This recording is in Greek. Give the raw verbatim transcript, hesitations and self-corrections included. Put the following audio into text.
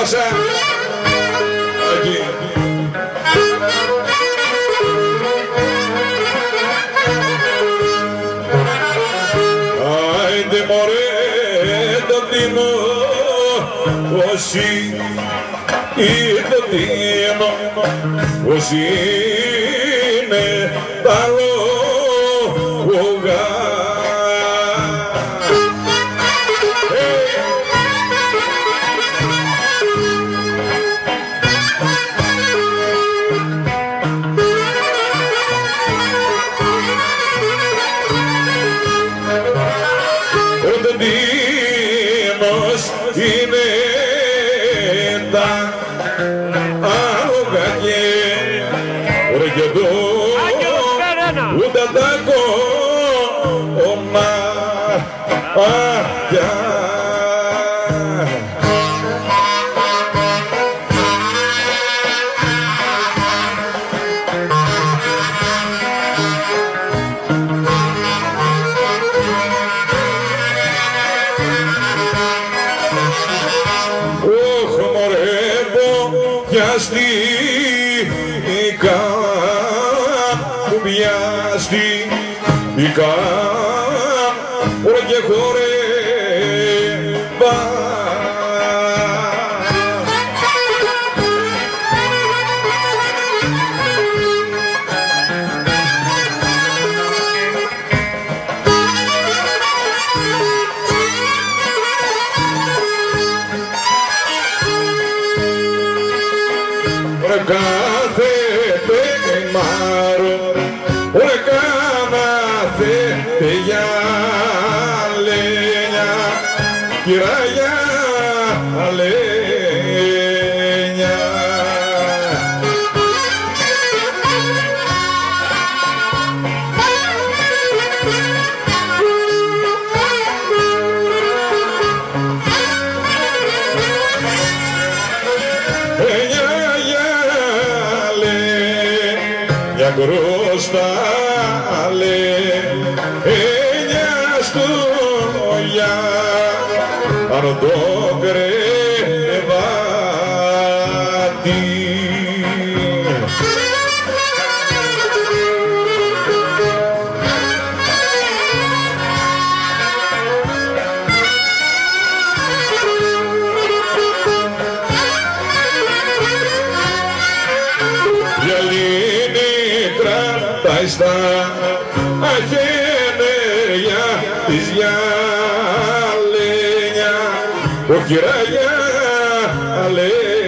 Θάλασσα. Εκεί. Άιντε μωρέ το τίνο, όσοι ή το τίνο, όσοι είναι τα λόγα. Είναι τα άλογα και ρε και το ούτε τα κομμάτια. Πιαστήκα, που πιαστήκα, ώρα και χορεύα. Κάθε πεγμάρο, ρε κάναθε για λένια, κυράγια λένια. Για κρόσταλε έννοια στο για πάνω το κρεβάτι. Κρατάει στα αχένερια της γυαλένια, ο κυράγια λέει.